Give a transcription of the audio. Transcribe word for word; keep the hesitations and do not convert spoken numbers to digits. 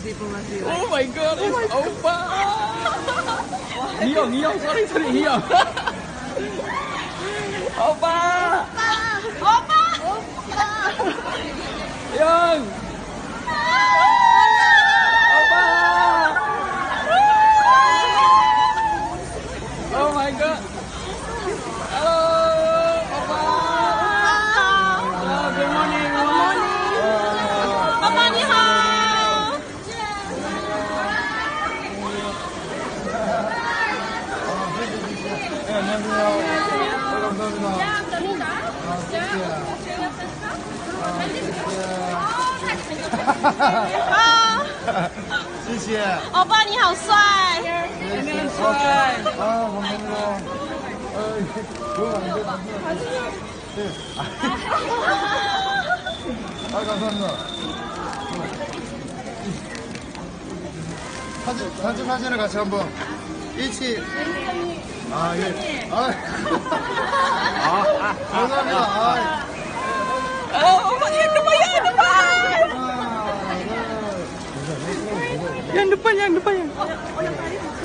Oh my god, it's Oppa. Hiyo, Hiyo, sorry, sorry, Hiyo. Oppa. Oppa. Yang. Oppa. Oh my god. Hello, Oppa. Hello, good morning. Good morning. Oppa, ni hao. 아, 谢谢。 오빠 你好帅。 아, 감사합니다. 아, 너무 안 돼, 감사합니다. 네. 아, 감사합니다. 사진, 사진, 사진을 같이 한번. 일치. 아, 예. 아, 아, 감사합니다. 아, Oh, yang depan, yang depan. 하나, 둘. Yang depan, yang depan, yang.